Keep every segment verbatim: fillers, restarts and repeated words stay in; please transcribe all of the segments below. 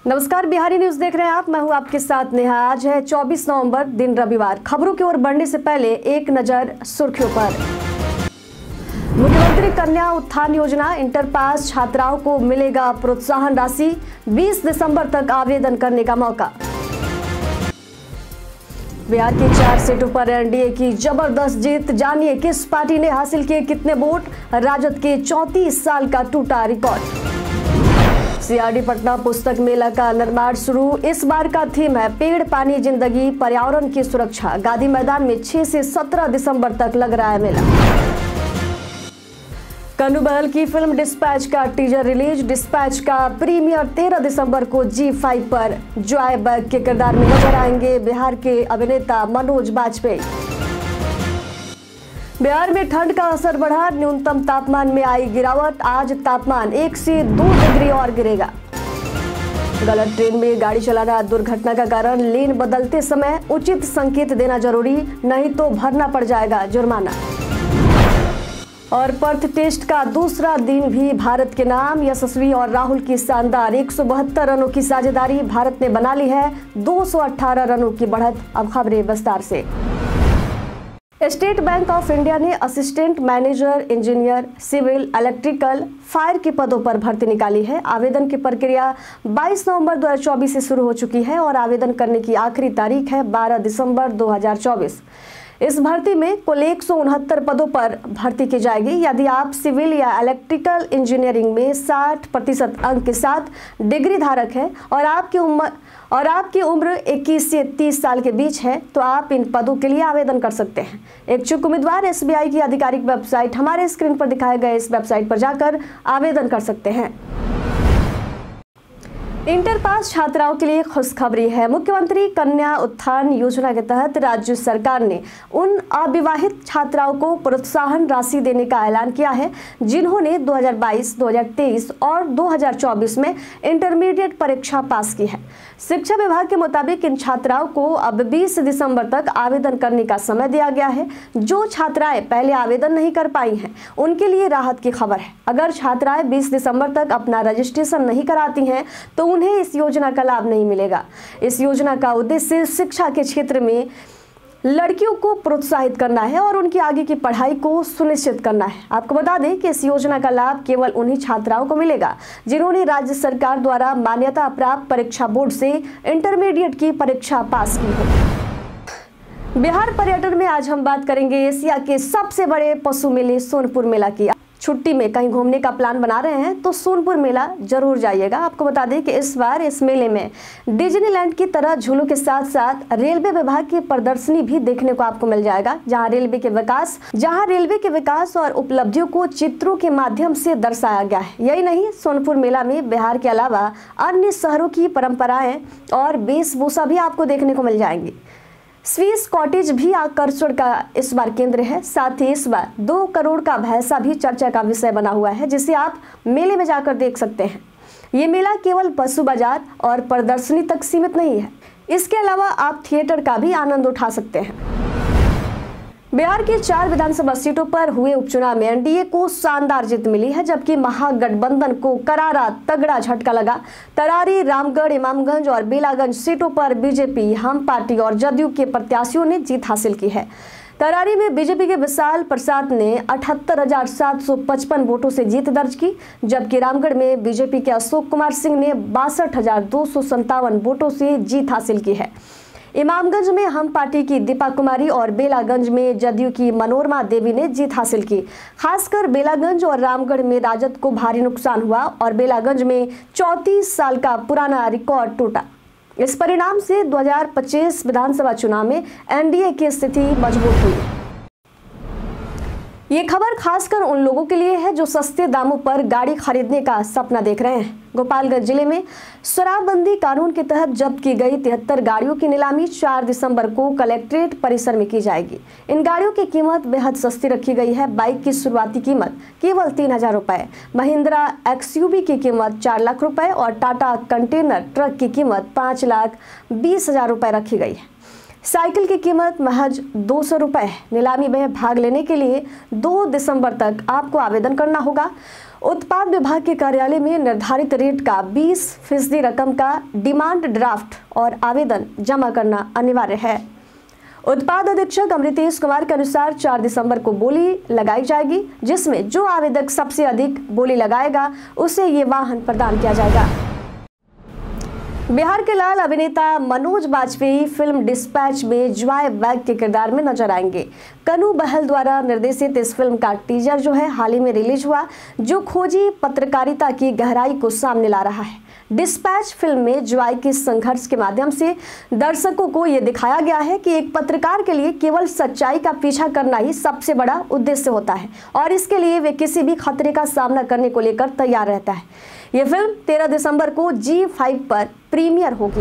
नमस्कार, बिहारी न्यूज देख रहे हैं आप। मैं हूं आपके साथ नेहा। आज है चौबीस नवंबर, दिन रविवार। खबरों की ओर बढ़ने से पहले एक नजर सुर्खियों पर। मुख्यमंत्री कन्या उत्थान योजना, इंटर पास छात्राओं को मिलेगा प्रोत्साहन राशि। बीस दिसंबर तक आवेदन करने का मौका। बिहार की चार सीटों पर एनडीए की जबरदस्त जीत। जानिए किस पार्टी ने हासिल किए कितने वोट। राजद के चौंतीस साल का टूटा रिकॉर्ड। सीआरडी पटना पुस्तक मेला का निर्माण शुरू। इस बार का थीम है पेड़ पानी जिंदगी पर्यावरण की सुरक्षा। गांधी मैदान में छह से सत्रह दिसंबर तक लग रहा है मेला। कन्नू बहल की फिल्म डिस्पैच का टीजर रिलीज। डिस्पैच का प्रीमियर तेरह दिसंबर को जी फाइव पर। जॉय बग के किरदार में नजर आएंगे बिहार के अभिनेता मनोज बाजपेयी। बिहार में ठंड का असर बढ़ा। न्यूनतम तापमान में आई गिरावट। आज तापमान एक से दो डिग्री और गिरेगा। गलत ट्रेन में गाड़ी चलाना दुर्घटना का कारण। लेन बदलते समय उचित संकेत देना जरूरी, नहीं तो भरना पड़ जाएगा जुर्माना। और पर्थ टेस्ट का दूसरा दिन भी भारत के नाम। यशस्वी और राहुल की शानदार एक सौ बहत्तर रनों की साझेदारी। भारत ने बना ली है दो सौ अठारह रनों की बढ़त। अब खबरें विस्तार से। स्टेट बैंक ऑफ इंडिया ने assistant manager, engineer, civil, electrical, fire के पदों पर भर्ती निकाली है। आवेदन की प्रक्रिया बाईस नवंबर दो हज़ार चौबीस से शुरू हो चुकी है और आवेदन करने की आखिरी तारीख है बारह दिसंबर दो हज़ार चौबीस। इस भर्ती में कुल एक सौ उनहत्तर पदों पर भर्ती की जाएगी। यदि आप सिविल या इलेक्ट्रिकल इंजीनियरिंग में साठ प्रतिशत अंक के साथ डिग्री धारक है और आपकी उम्र और आपकी उम्र इक्कीस से तीस साल के बीच है तो आप इन पदों के लिए आवेदन कर सकते हैं। इच्छुक उम्मीदवार एसबीआई की आधिकारिक वेबसाइट हमारे स्क्रीन पर दिखाए गए इस वेबसाइट पर जाकर आवेदन कर सकते हैं। इंटर पास छात्राओं के लिए खुशखबरी है। मुख्यमंत्री कन्या उत्थान योजना के तहत राज्य सरकार ने उन अविवाहित छात्राओं को प्रोत्साहन राशि देने का ऐलान किया है जिन्होंने दो हज़ार बाईस, दो हज़ार तेईस और दो हज़ार चौबीस में इंटरमीडिएट परीक्षा पास की है। शिक्षा विभाग के मुताबिक इन छात्राओं को अब बीस दिसंबर तक आवेदन करने का समय दिया गया है। जो छात्राएं पहले आवेदन नहीं कर पाई हैं उनके लिए राहत की खबर है। अगर छात्राएं बीस दिसंबर तक अपना रजिस्ट्रेशन नहीं कराती हैं तो उन्हें इस योजना का लाभ नहीं मिलेगा। इस योजना का उद्देश्य शिक्षा के क्षेत्र में लड़कियों को प्रोत्साहित करना है और उनकी आगे की पढ़ाई को सुनिश्चित करना है। आपको बता दें कि इस योजना का लाभ केवल उन्हीं छात्राओं को मिलेगा जिन्होंने राज्य सरकार द्वारा मान्यता प्राप्त परीक्षा बोर्ड से इंटरमीडिएट की परीक्षा पास की हो। बिहार पर्यटन में आज हम बात करेंगे एशिया के सबसे बड़े पशु मेले सोनपुर मेला की। छुट्टी में कहीं घूमने का प्लान बना रहे हैं तो सोनपुर मेला जरूर जाइएगा। आपको बता दें कि इस बार इस मेले में डिज्नीलैंड की तरह झूलों के साथ साथ रेलवे विभाग की प्रदर्शनी भी देखने को आपको मिल जाएगा, जहां रेलवे के विकास जहां रेलवे के विकास और उपलब्धियों को चित्रों के माध्यम से दर्शाया गया है। यही नहीं, सोनपुर मेला में बिहार के अलावा अन्य शहरों की परंपराएं और वेशभूषा भी आपको देखने को मिल जाएंगी। स्विस कॉटेज भी आकर्षण का इस बार केंद्र है। साथ ही इस बार दो करोड़ का भैंसा भी चर्चा का विषय बना हुआ है जिसे आप मेले में जाकर देख सकते हैं। ये मेला केवल पशु बाजार और प्रदर्शनी तक सीमित नहीं है, इसके अलावा आप थिएटर का भी आनंद उठा सकते हैं। बिहार की चार विधानसभा सीटों पर हुए उपचुनाव में एनडीए को शानदार जीत मिली है, जबकि महागठबंधन को करारा तगड़ा झटका लगा। तरारी, रामगढ़, इमामगंज और बेलागंज सीटों पर बीजेपी, हम पार्टी और जदयू के प्रत्याशियों ने जीत हासिल की है। तरारी में बीजेपी के विशाल प्रसाद ने अठहत्तर हजार सात सौ पचपन वोटों से जीत दर्ज की, जबकि रामगढ़ में बीजेपी के अशोक कुमार सिंह ने बासठ हजार दो सौ संतावन वोटों से जीत हासिल की है। इमामगंज में हम पार्टी की दीपा कुमारी और बेलागंज में जदयू की मनोरमा देवी ने जीत हासिल की। खासकर बेलागंज और रामगढ़ में राजद को भारी नुकसान हुआ और बेलागंज में चौंतीस साल का पुराना रिकॉर्ड टूटा। इस परिणाम से दो हज़ार पच्चीस विधानसभा चुनाव में एनडीए की स्थिति मजबूत हुई। ये खबर खासकर उन लोगों के लिए है जो सस्ते दामों पर गाड़ी खरीदने का सपना देख रहे हैं। गोपालगंज जिले में शराबबंदी कानून के तहत जब्त की गई तिहत्तर गाड़ियों की नीलामी चार दिसंबर को कलेक्ट्रेट परिसर में की जाएगी। इन गाड़ियों की कीमत बेहद सस्ती रखी गई है। बाइक की शुरुआती कीमत केवल तीन हजार रुपए, महिंद्रा एक्सयूवी की कीमत चार लाख रुपए और टाटा कंटेनर ट्रक की कीमत पाँच लाख बीस हजार रुपए रखी गई है। साइकिल की कीमत महज दो सौ रुपए है। नीलामी में भाग लेने के लिए दो दिसंबर तक आपको आवेदन करना होगा। उत्पाद विभाग के कार्यालय में निर्धारित रेट का बीस फीसदी रकम का डिमांड ड्राफ्ट और आवेदन जमा करना अनिवार्य है। उत्पाद अधीक्षक अमृतेश कुमार के अनुसार चार दिसंबर को बोली लगाई जाएगी, जिसमें जो आवेदक सबसे अधिक बोली लगाएगा उसे ये वाहन प्रदान किया जाएगा। बिहार के लाल अभिनेता मनोज बाजपेयी फिल्म डिस्पैच में जॉय बैग के किरदार में नजर आएंगे। कनु बहल द्वारा निर्देशित इस फिल्म का टीजर जो है हाल ही में रिलीज हुआ, जो खोजी पत्रकारिता की गहराई को सामने ला रहा है। डिस्पैच फिल्म में जॉय के संघर्ष के माध्यम से दर्शकों को यह दिखाया गया है कि एक पत्रकार के लिए केवल सच्चाई का पीछा करना ही सबसे बड़ा उद्देश्य होता है और इसके लिए वे किसी भी खतरे का सामना करने को लेकर तैयार रहता है। यह फिल्म तेरह दिसंबर को जी फाइव पर प्रीमियर होगी।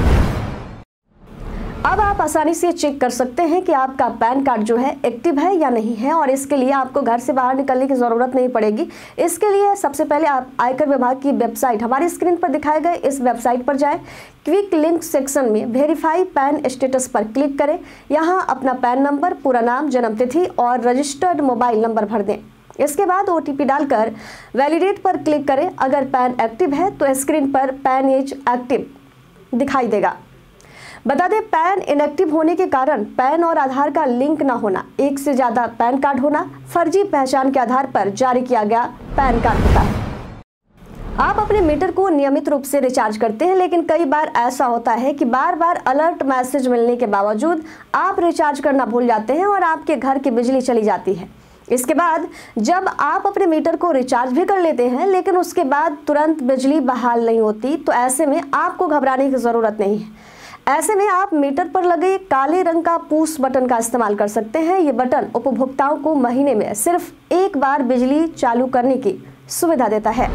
अब आप आसानी से चेक कर सकते हैं कि आपका पैन कार्ड जो है एक्टिव है या नहीं है और इसके लिए आपको घर से बाहर निकलने की ज़रूरत नहीं पड़ेगी। इसके लिए सबसे पहले आप आयकर विभाग की वेबसाइट हमारी स्क्रीन पर दिखाए गए इस वेबसाइट पर जाएं। क्विक लिंक सेक्शन में वेरीफाई पैन स्टेटस पर क्लिक करें। यहां अपना पैन नंबर, पूरा नाम, जन्मतिथि और रजिस्टर्ड मोबाइल नंबर भर दें। इसके बाद ओ टी पी डालकर वैलिडेट पर क्लिक करें। अगर पैन एक्टिव है तो स्क्रीन पर पैन इज एक्टिव दिखाई देगा। बता दें, पैन इनएक्टिव होने के कारण पैन और आधार का लिंक न होना, एक से ज़्यादा पैन कार्ड होना, फर्जी पहचान के आधार पर जारी किया गया पैन कार्ड होता है। आप अपने मीटर को नियमित रूप से रिचार्ज करते हैं, लेकिन कई बार ऐसा होता है कि बार बार अलर्ट मैसेज मिलने के बावजूद आप रिचार्ज करना भूल जाते हैं और आपके घर की बिजली चली जाती है। इसके बाद जब आप अपने मीटर को रिचार्ज भी कर लेते हैं लेकिन उसके बाद तुरंत बिजली बहाल नहीं होती, तो ऐसे में आपको घबराने की ज़रूरत नहीं है। ऐसे में आप मीटर पर लगे काले रंग का पुश बटन का इस्तेमाल कर सकते हैं। ये बटन उपभोक्ताओं को महीने में सिर्फ एक बार बिजली चालू करने की सुविधा देता है।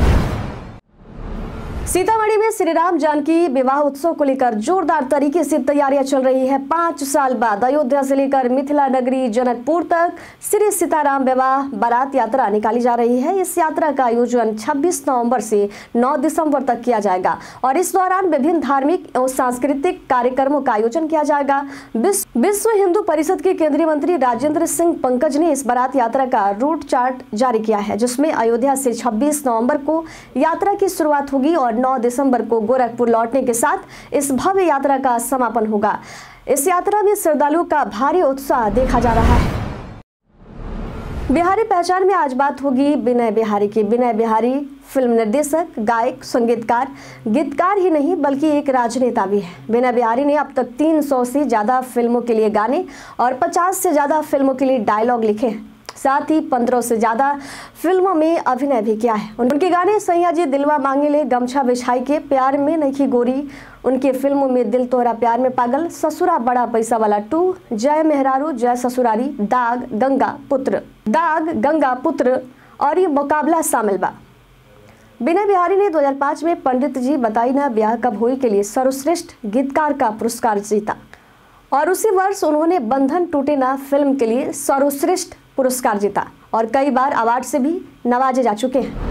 सीतामढ़ी में श्री राम जानकी विवाह उत्सव को लेकर जोरदार तरीके से तैयारियां चल रही है। पाँच साल बाद अयोध्या से लेकर मिथिला नगरी जनकपुर तक श्री सीताराम विवाह बारात यात्रा निकाली जा रही है। इस यात्रा का आयोजन छब्बीस नवंबर से नौ दिसंबर तक किया जाएगा और इस दौरान विभिन्न धार्मिक एवं सांस्कृतिक कार्यक्रमों का आयोजन किया जाएगा। विश्व हिंदू परिषद के केंद्रीय मंत्री राजेंद्र सिंह पंकज ने इस बारात यात्रा का रूट चार्ट जारी किया है, जिसमें अयोध्या से छब्बीस नवम्बर को यात्रा की शुरुआत होगी और नौ दिसंबर को गोरखपुर लौटने के साथ इस भव्य यात्रा का समापन होगा। इस यात्रा में श्रद्धालुओं का भारी उत्साह देखा जा रहा है। बिहारी पहचान में आज बात होगी विनय बिहारी की। विनय बिहारी फिल्म निर्देशक, गायक, संगीतकार, गीतकार ही नहीं बल्कि एक राजनेता भी है। विनय बिहारी ने अब तक तीन सौ से ज्यादा फिल्मों के लिए गाने और पचास से ज्यादा फिल्मों के लिए डायलॉग लिखे हैं। साथ ही पंद्रह से ज्यादा फिल्मों में अभिनय भी किया है। उनके गाने सैया जी दिलवा मांगे ले, गमछा बिछाई के, प्यार में नहीं गोरी, उनके फिल्मों में दिल तोहरा प्यार में पागल, ससुरा बड़ा पैसा वाला टू, जय मेहरारू जय ससुरारी, दाग, गंगा पुत्र, दाग, गंगा पुत्र और ये मुकाबला शामिल बा। विनय बिहारी ने दो हज़ार पाँच में पंडित जी बताई ना ब्याह कब हुई के लिए सर्वश्रेष्ठ गीतकार का पुरस्कार जीता और उसी वर्ष उन्होंने बंधन टूटे ना फिल्म के लिए सर्वश्रेष्ठ पुरस्कार जीता और कई बार अवार्ड से भी नवाजे जा चुके हैं।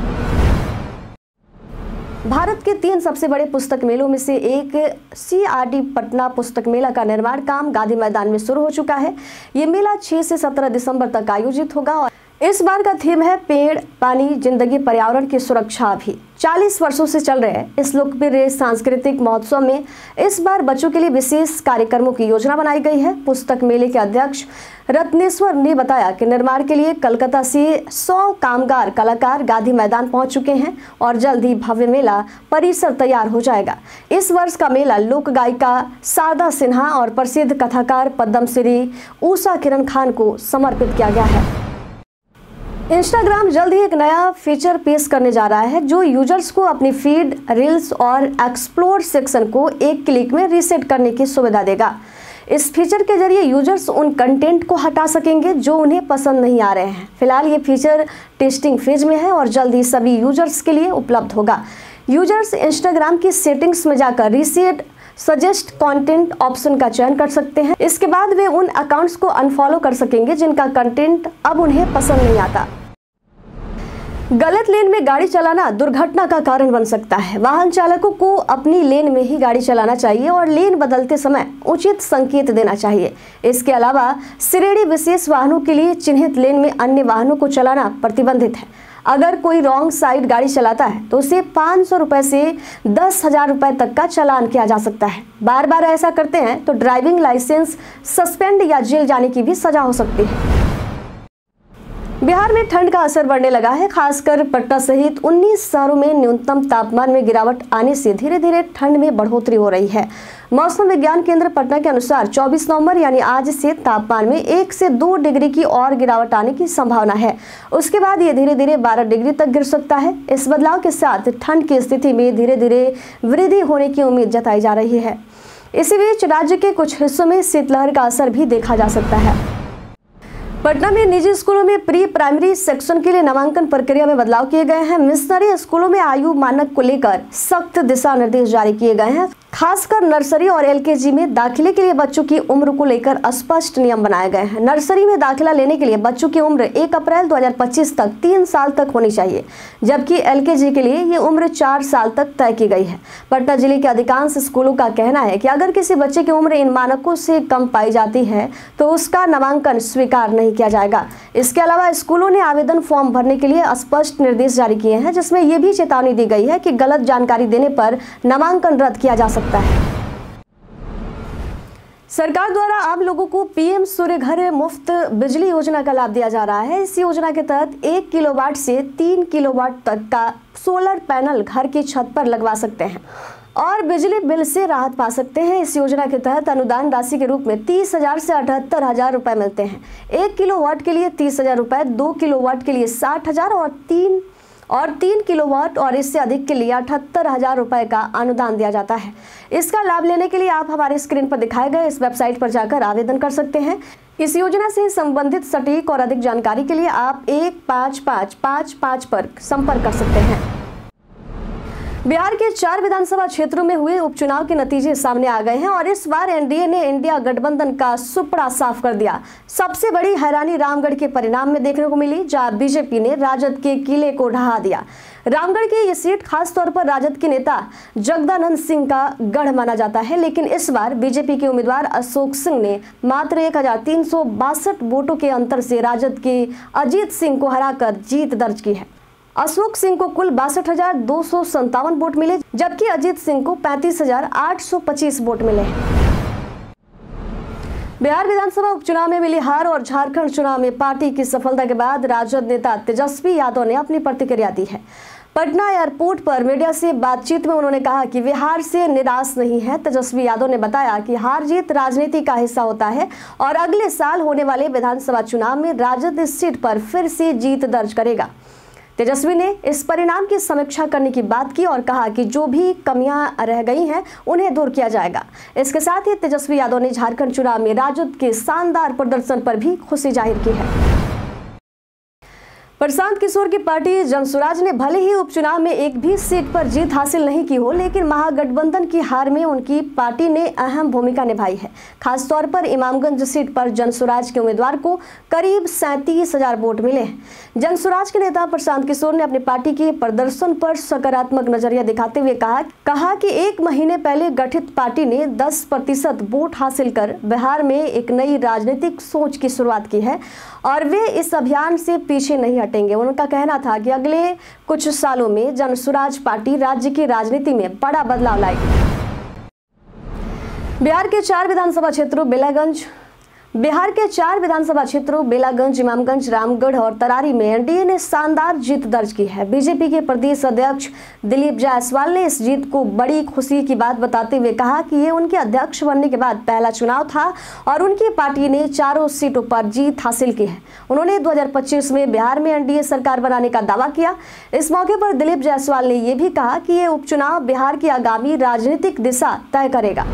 भारत के तीन सबसे बड़े पुस्तक मेलों में से एक सी आर डी पटना पुस्तक मेला का निर्माण काम गांधी मैदान में शुरू हो चुका है। ये मेला छह से सत्रह दिसंबर तक आयोजित होगा और इस बार का थीम है पेड़, पानी, जिंदगी, पर्यावरण की सुरक्षा। भी चालीस वर्षों से चल रहे इस लोकप्रिय सांस्कृतिक महोत्सव में इस बार बच्चों के लिए विशेष कार्यक्रमों की योजना बनाई गई है। पुस्तक मेले के अध्यक्ष रत्नेश्वर ने बताया कि निर्माण के लिए कलकत्ता से सौ कामगार कलाकार गांधी मैदान पहुंच चुके हैं और जल्द ही भव्य मेला परिसर तैयार हो जाएगा। इस वर्ष का मेला लोक गायिका शारदा सिन्हा और प्रसिद्ध कथाकार पद्मश्री उषा किरण खान को समर्पित किया गया है। इंस्टाग्राम जल्द ही एक नया फीचर पेश करने जा रहा है जो यूजर्स को अपनी फीड, रील्स और एक्सप्लोर सेक्शन को एक क्लिक में रीसेट करने की सुविधा देगा। इस फीचर के जरिए यूजर्स उन कंटेंट को हटा सकेंगे जो उन्हें पसंद नहीं आ रहे हैं। फिलहाल ये फीचर टेस्टिंग फेज में है और जल्द ही सभी यूजर्स के लिए उपलब्ध होगा। यूजर्स इंस्टाग्राम की सेटिंग्स में जाकर रीसेट सजेस्ट कंटेंट ऑप्शन का चयन कर सकते हैं। इसके बाद वे उन अकाउंट्स को अनफॉलो कर सकेंगे जिनका कंटेंट अब उन्हें पसंद नहीं आता। गलत लेन में गाड़ी चलाना दुर्घटना का कारण बन सकता है। वाहन चालकों को अपनी लेन में ही गाड़ी चलाना चाहिए और लेन बदलते समय उचित संकेत देना चाहिए। इसके अलावा श्रेणी विशेष वाहनों के लिए चिन्हित लेन में अन्य वाहनों को चलाना प्रतिबंधित है। अगर कोई रॉन्ग साइड गाड़ी चलाता है तो उसे पाँच सौ रुपए से दस हजार रुपए तक का चालान किया जा सकता है। बार बार ऐसा करते हैं तो ड्राइविंग लाइसेंस सस्पेंड या जेल जाने की भी सजा हो सकती है। बिहार में ठंड का असर बढ़ने लगा है। खासकर पटना सहित उन्नीस शहरों में न्यूनतम तापमान में गिरावट आने से धीरे धीरे ठंड में बढ़ोतरी हो रही है। मौसम विज्ञान केंद्र पटना के अनुसार चौबीस नवंबर यानी आज से तापमान में एक से दो डिग्री की और गिरावट आने की संभावना है। उसके बाद ये धीरे धीरे बारह डिग्री तक गिर सकता है। इस बदलाव के साथ ठंड की स्थिति में धीरे धीरे वृद्धि होने की उम्मीद जताई जा रही है। इसी बीच राज्य के कुछ हिस्सों में शीतलहर का असर भी देखा जा सकता है। पटना में निजी स्कूलों में प्री प्राइमरी सेक्शन के लिए नामांकन प्रक्रिया में बदलाव किए गए हैं। मिशनरी स्कूलों में आयु मानक को लेकर सख्त दिशा निर्देश जारी किए गए हैं। खासकर नर्सरी और एलकेजी में दाखिले के लिए बच्चों की उम्र को लेकर स्पष्ट नियम बनाए गए हैं। नर्सरी में दाखिला लेने के लिए बच्चों की उम्र एक अप्रैल दो हजार पच्चीस तक तीन साल तक होनी चाहिए, जबकि एलकेजी के लिए ये उम्र चार साल तक तय की गई है। पटना जिले के अधिकांश स्कूलों का कहना है कि अगर किसी बच्चे की उम्र इन मानकों से कम पाई जाती है तो उसका नामांकन स्वीकार नहीं किया जाएगा। इसके अलावा स्कूलों ने आवेदन फॉर्म भरने के लिए स्पष्ट निर्देश जारी किए हैं, जिसमें यह भी चेतावनी दी गई है कि गलत जानकारी देने पर नामांकन रद्द किया जा सकता है। सरकार द्वारा आम लोगों को पीएम सूर्य घर मुफ्त बिजली योजना का लाभ दिया जा रहा है। इस योजना के तहत एक किलोवाट से तीन किलोवाट तक का सोलर पैनल घर की छत पर लगवा सकते हैं और बिजली बिल से राहत पा सकते हैं। इस योजना के तहत अनुदान राशि के रूप में तीस हजार से अठहत्तर हजार रुपए मिलते हैं। एक किलोवाट के लिए तीस हजार रुपए, दो किलोवाट के लिए साठ हजार और तीन और तीन किलोवाट और इससे अधिक के लिए अठहत्तर हजार रुपए का अनुदान दिया जाता है। इसका लाभ लेने के लिए आप हमारे स्क्रीन पर दिखाए गए इस वेबसाइट पर जाकर आवेदन कर सकते हैं। इस योजना से संबंधित सटीक और अधिक जानकारी के लिए आप एक पाँच पाँच पाँच पाँच पर संपर्क कर सकते हैं। बिहार के चार विधानसभा क्षेत्रों में हुए उपचुनाव के नतीजे सामने आ गए हैं और इस बार एनडीए ने इंडिया गठबंधन का सुपड़ा साफ कर दिया। सबसे बड़ी हैरानी रामगढ़ के परिणाम में देखने को मिली, जहां बीजेपी ने राजद के किले को ढहा दिया। रामगढ़ की ये सीट खास तौर पर राजद के नेता जगदानंद सिंह का गढ़ माना जाता है, लेकिन इस बार बीजेपी के उम्मीदवार अशोक सिंह ने मात्र एक हजार तीन सौ बासठ वोटों के अंतर से राजद के अजीत सिंह को हराकर जीत दर्ज की है। अशोक सिंह को कुल बासठ हजार दो सौ संतावन वोट मिले, जबकि अजीत सिंह को पैंतीस हजार आठ सौ पच्चीस वोट मिले। बिहार विधानसभा उपचुनाव में मिली हार और झारखंड चुनाव में पार्टी की सफलता के बाद राजद नेता तेजस्वी यादव ने अपनी प्रतिक्रिया दी है। पटना एयरपोर्ट पर मीडिया से बातचीत में उन्होंने कहा कि वे हार से निराश नहीं है। तेजस्वी यादव ने बताया कि हार जीत राजनीति का हिस्सा होता है और अगले साल होने वाले विधानसभा चुनाव में राजद इस सीट पर फिर से जीत दर्ज करेगा। तेजस्वी ने इस परिणाम की समीक्षा करने की बात की और कहा कि जो भी कमियां रह गई हैं उन्हें दूर किया जाएगा। इसके साथ ही तेजस्वी यादव ने झारखंड चुनाव में राजद के शानदार प्रदर्शन पर भी खुशी जाहिर की है। प्रशांत किशोर की पार्टी जनसुराज ने भले ही उपचुनाव में एक भी सीट पर जीत हासिल नहीं की हो, लेकिन महागठबंधन की हार में उनकी पार्टी ने अहम भूमिका निभाई है। खासतौर पर इमामगंज सीट पर जनसुराज के उम्मीदवार को करीब सैंतीस हजार वोट मिले हैं। जनसुराज के नेता प्रशांत किशोर ने अपनी पार्टी के प्रदर्शन पर सकारात्मक नजरिया दिखाते हुए कहा कहा कि एक महीने पहले गठित पार्टी ने दस प्रतिशत वोट हासिल कर बिहार में एक नई राजनीतिक सोच की शुरुआत की है और वे इस अभियान से पीछे नहीं हटेंगे। उनका कहना था कि अगले कुछ सालों में जनसुराज पार्टी राज्य की राजनीति में बड़ा बदलाव लाएगी। बिहार के चार विधानसभा क्षेत्रों बेलागंज बिहार के चार विधानसभा क्षेत्रों बेलागंज, इमामगंज, रामगढ़ और तरारी में एनडीए ने शानदार जीत दर्ज की है। बीजेपी के प्रदेश अध्यक्ष दिलीप जायसवाल ने इस जीत को बड़ी खुशी की बात बताते हुए कहा कि ये उनके अध्यक्ष बनने के बाद पहला चुनाव था और उनकी पार्टी ने चारों सीटों पर जीत हासिल की है। उन्होंने दो हजार पच्चीस में बिहार में एनडीए सरकार बनाने का दावा किया। इस मौके पर दिलीप जायसवाल ने यह भी कहा कि ये उपचुनाव बिहार की आगामी राजनीतिक दिशा तय करेगा।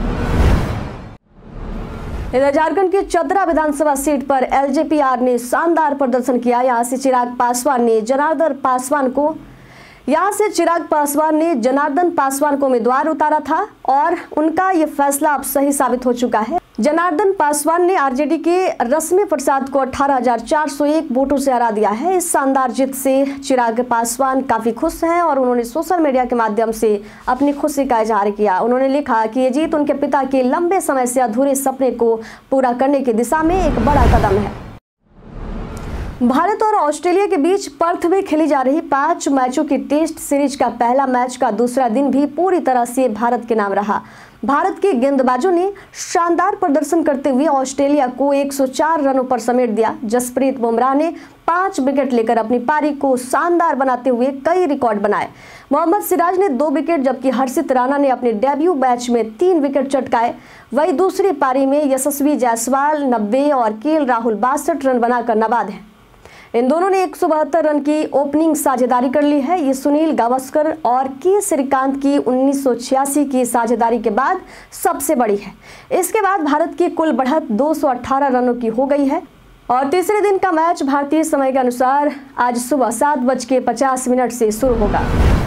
इधर झारखंड की चतरा विधानसभा सीट पर एलजेपीआर ने शानदार प्रदर्शन किया। यहाँ से चिराग पासवान ने जनार्दन पासवान को यहाँ से चिराग पासवान ने जनार्दन पासवान को उम्मीदवार उतारा था और उनका ये फैसला अब सही साबित हो चुका है। जनार्दन पासवान ने आरजेडी के रश्मि प्रसाद को अठारह हजार चार सौ एक वोटों से हरा दिया है। इस शानदार जीत से चिराग पासवान काफी खुश हैं और उन्होंने सोशल मीडिया के माध्यम से अपनी खुशी का इजहार किया। उन्होंने लिखा कि ये जीत उनके पिता के लंबे समय से अधूरे सपने को पूरा करने की दिशा में एक बड़ा कदम है। भारत और ऑस्ट्रेलिया के बीच पर्थ में खेली जा रही पांच मैचों की टेस्ट सीरीज का पहला मैच का दूसरा दिन भी पूरी तरह से भारत के नाम रहा। भारत के गेंदबाजों ने शानदार प्रदर्शन करते हुए ऑस्ट्रेलिया को एक सौ चार रनों पर समेट दिया। जसप्रीत बुमराह ने पांच विकेट लेकर अपनी पारी को शानदार बनाते हुए कई रिकॉर्ड बनाए। मोहम्मद सिराज ने दो विकेट जबकि हर्षित राणा ने अपने डेब्यू मैच में तीन विकेट चटकाए। वहीं दूसरी पारी में यशस्वी जायसवाल नब्बे और के एल राहुल बासठ रन बनाकर नवाद हैं। इन दोनों ने एक सौ बहत्तर रन की ओपनिंग साझेदारी कर ली है। ये सुनील गावस्कर और के श्रीकांत की उन्नीस सौ छियासी की साझेदारी के बाद सबसे बड़ी है। इसके बाद भारत की कुल बढ़त दो सौ अठारह रनों की हो गई है और तीसरे दिन का मैच भारतीय समय के अनुसार आज सुबह सात बज के पचास मिनट से शुरू होगा।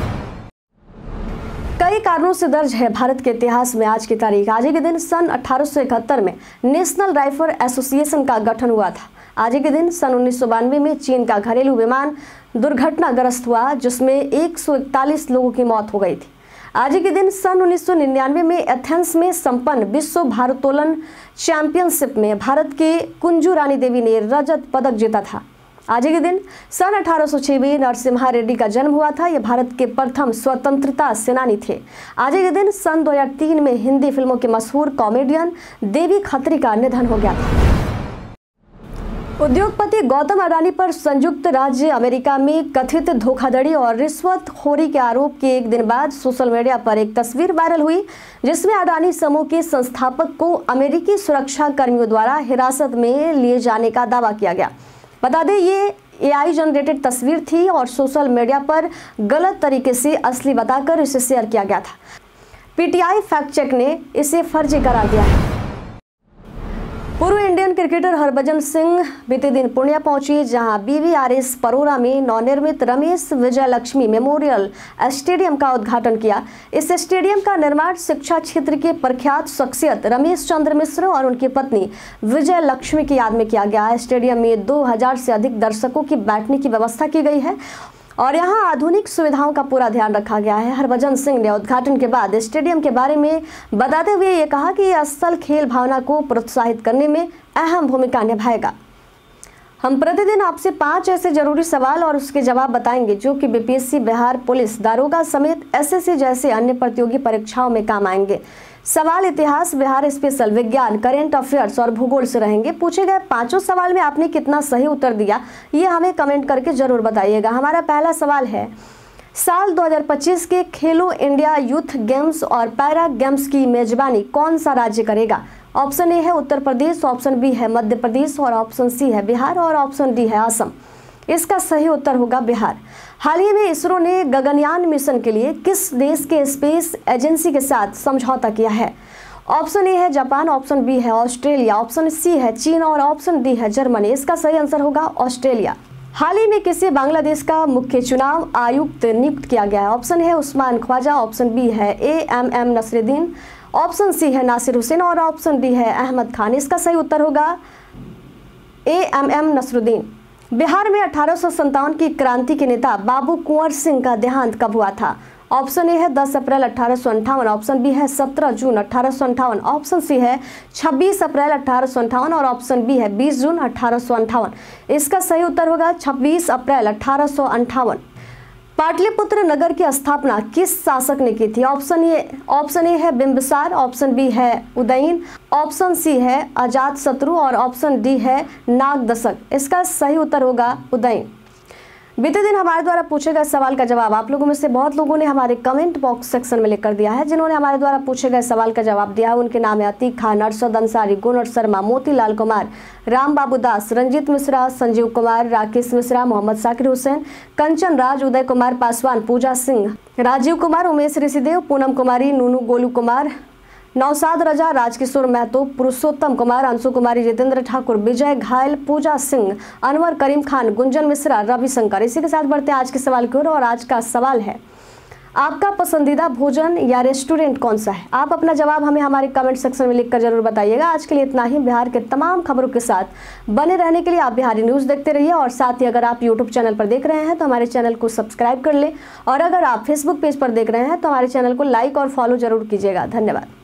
कई कारणों से दर्ज है भारत के इतिहास में आज की तारीख। आज के दिन सन अठारह सौ इकहत्तर में नेशनल राइफल एसोसिएशन का गठन हुआ था। आज के दिन सन उन्नीस सौ बानवे में चीन का घरेलू विमान दुर्घटनाग्रस्त हुआ जिसमें एक सौ इकतालीस लोगों की मौत हो गई थी। आज के दिन सन उन्नीस सौ निन्यानवे में एथेंस में संपन्न विश्व भारोत्तोलन चैंपियनशिप में भारत के कुंजू रानी देवी ने रजत पदक जीता था। आज के दिन सन अठारह सौ छह में नरसिम्हा रेड्डी का जन्म हुआ था। यह भारत के प्रथम स्वतंत्रता सेनानी थे। आज के दिन सन दो हज़ार तीन में हिंदी फिल्मों के मशहूर कॉमेडियन देवी खत्री का निधन हो गया था। उद्योगपति गौतम अडानी पर संयुक्त राज्य अमेरिका में कथित धोखाधड़ी और रिश्वतखोरी के आरोप के एक दिन बाद सोशल मीडिया पर एक तस्वीर वायरल हुई जिसमें अडानी समूह के संस्थापक को अमेरिकी सुरक्षा कर्मियों द्वारा हिरासत में लिए जाने का दावा किया गया। बता दें ये एआई जनरेटेड तस्वीर थी और सोशल मीडिया पर गलत तरीके से असली बताकर इसे शेयर किया गया था। पीटीआई फैक्ट चेक ने इसे फर्जी करार दिया है। पूर्व इंडियन क्रिकेटर हरभजन सिंह बीते दिन पूर्णिया पहुंचे जहां बीवीआरएस परोरा में नवनिर्मित रमेश विजयलक्ष्मी मेमोरियल स्टेडियम का उद्घाटन किया। इस स्टेडियम का निर्माण शिक्षा क्षेत्र के प्रख्यात शख्सियत रमेश चंद्र मिश्र और उनकी पत्नी विजयलक्ष्मी की याद में किया गया। स्टेडियम में दो हज़ार से अधिक दर्शकों की बैठने की व्यवस्था की गई है और यहां आधुनिक सुविधाओं का पूरा ध्यान रखा गया है। हरभजन सिंह ने उद्घाटन के बाद स्टेडियम के बारे में बताते हुए ये कहा कि यह असल खेल भावना को प्रोत्साहित करने में अहम भूमिका निभाएगा। हम प्रतिदिन आपसे पांच ऐसे जरूरी सवाल और उसके जवाब बताएंगे जो कि बीपीएससी, बिहार पुलिस, दारोगा समेत एसएससी जैसे अन्य प्रतियोगी परीक्षाओं में काम आएंगे। सवाल इतिहास, बिहार स्पेशल, विज्ञान, करेंट अफेयर्स और भूगोल से रहेंगे। पूछे गए पांचों सवाल में आपने कितना सही उत्तर दिया ये हमें कमेंट करके जरूर बताइएगा। हमारा पहला सवाल है, साल दो हज़ार पच्चीस के खेलो इंडिया यूथ गेम्स और पैरा गेम्स की मेजबानी कौन सा राज्य करेगा? ऑप्शन ए है उत्तर प्रदेश, ऑप्शन बी है मध्य प्रदेश और ऑप्शन सी है बिहार और ऑप्शन डी है असम। इसका सही उत्तर होगा बिहार। हाल ही में इसरो ने गगनयान मिशन के लिए किस देश के स्पेस एजेंसी के साथ समझौता किया है? ऑप्शन ए है जापान, ऑप्शन बी है ऑस्ट्रेलिया, ऑप्शन सी है चीन और ऑप्शन डी है जर्मनी। इसका सही आंसर होगा ऑस्ट्रेलिया। हाल ही में किसे बांग्लादेश का मुख्य चुनाव आयुक्त नियुक्त किया गया है? ऑप्शन है उस्मान ख्वाजा, ऑप्शन बी है A M M Nasruddin, option C है नासिर हुसैन और ऑप्शन डी है अहमद खान। इसका सही उत्तर होगा A M M Nasruddin. Bihar में अठारह सौ संतावन की क्रांति के नेता बाबू कुंवर सिंह का देहांत कब हुआ था? ऑप्शन ए है दस अप्रैल अठारह सौ अंठावन, ऑप्शन बी है सत्रह जून अठारह सौ अंठावन, ऑप्शन सी है छब्बीस अप्रैल अठारह सौ अंठावन और ऑप्शन बी है बीस जून अठारह सौ अंठावन। इसका सही उत्तर होगा छब्बीस अप्रैल अठारह सौ अंठावन। पाटलिपुत्र नगर की स्थापना किस शासक ने की थी? ऑप्शन ए ऑप्शन ए है बिंबिसार, ऑप्शन बी है उदयन, ऑप्शन सी है अजातशत्रु और ऑप्शन डी है नागदशक। इसका सही उत्तर होगा उदयन। बीते दिन हमारे द्वारा पूछे गए सवाल का जवाब आप लोगों में से बहुत लोगों ने हमारे कमेंट बॉक्स सेक्शन में लिखकर दिया है। जिन्होंने हमारे द्वारा पूछे गए सवाल का जवाब दिया है उनके नाम है अतीक खान, अरशद अंसारी, गुनर शर्मा, मोतीलाल कुमार, राम बाबू दास, रंजीत मिश्रा, संजीव कुमार, राकेश मिश्रा, मोहम्मद साकिर हुसैन, कंचन राज, उदय कुमार पासवान, पूजा सिंह, राजीव कुमार, उमेश ऋषिदेव, पूनम कुमारी, नूनू गोलू कुमार, नौसाद रजा, राजकिशोर महतो, पुरुषोत्तम कुमार, अंशु कुमारी, जितेंद्र ठाकुर, विजय घायल, पूजा सिंह, अनवर करीम खान, गुंजन मिश्रा, रविशंकर। इसी के साथ बढ़ते हैं आज के सवाल की ओर और आज का सवाल है, आपका पसंदीदा भोजन या रेस्टोरेंट कौन सा है? आप अपना जवाब हमें हमारे कमेंट सेक्शन में लिखकर जरूर बताइएगा। आज के लिए इतना ही। बिहार के तमाम खबरों के साथ बने रहने के लिए आप बिहारी न्यूज़ देखते रहिए और साथ ही अगर आप यूट्यूब चैनल पर देख रहे हैं तो हमारे चैनल को सब्सक्राइब कर ले और अगर आप फेसबुक पेज पर देख रहे हैं तो हमारे चैनल को लाइक और फॉलो जरूर कीजिएगा। धन्यवाद।